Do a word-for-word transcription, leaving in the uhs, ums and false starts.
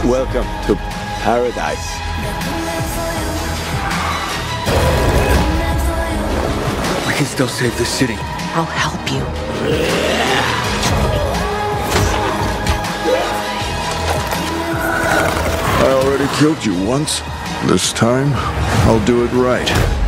Welcome to paradise. We can still save the city. I'll help you. I already killed you once. This time, I'll do it right.